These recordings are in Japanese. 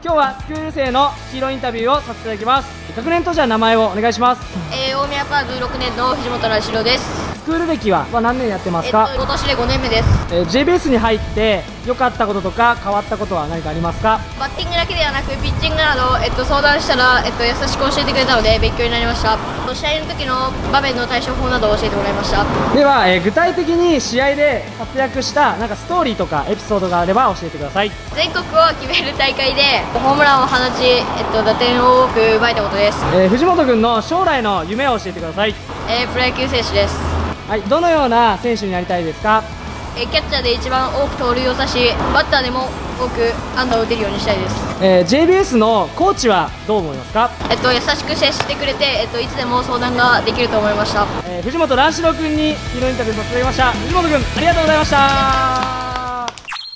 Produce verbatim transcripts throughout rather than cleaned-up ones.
今日はスクール生のヒーローインタビューをさせていただきます。学年とじゃあ名前をお願いします。 えー、大宮パークろくねんの藤本来志郎です。 スクール歴は何年やってますか？ えっと、今年でごねんめです。 えー、ジェイビーエス に入って良かったこととか変わったことは何かありますか？ バッティングだけではなくピッチングなど、えっと、相談したら、えっと、優しく教えてくれたので勉強になりました。試合の時の場面の対処法などを教えてもらいました。 では、えー、具体的に試合で活躍したなんかストーリーとかエピソードがあれば教えてください。 全国を決める大会でホームランを放ち、えっと、打点を多く奪えたことです。 えー、藤本君の将来の夢を教えてください。 えー、プロ野球選手です。 はい、どのような選手になりたいですか？ えー、キャッチャーで一番多く盗塁を刺し、バッターでも多く安打を打てるようにしたいです。 えー、ジェイビーエス のコーチはどう思いますか？ えっと、優しく接してくれて、えっと、いつでも相談ができると思いました。 えー、藤本乱志郎君にヒーローインタビューさせていただきました。藤本君ありがとうございました。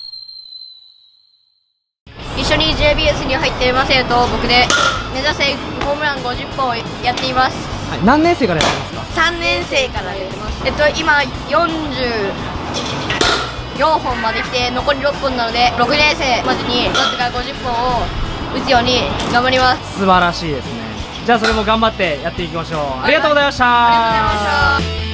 一緒に ジェイビーエス に入っていませんと僕で目指せホームランごじゅっぽんをやっています。 はい、何年生からやってますか？ さんねん生からやってます。えっと今よんじゅうよんほんまで来て残りろっぽんなのでろくねん生までにわずかごじゅっぽんを打つように頑張ります。 素晴らしいですね。じゃあそれも頑張ってやっていきましょう。ありがとうございました。 ありがとうございました。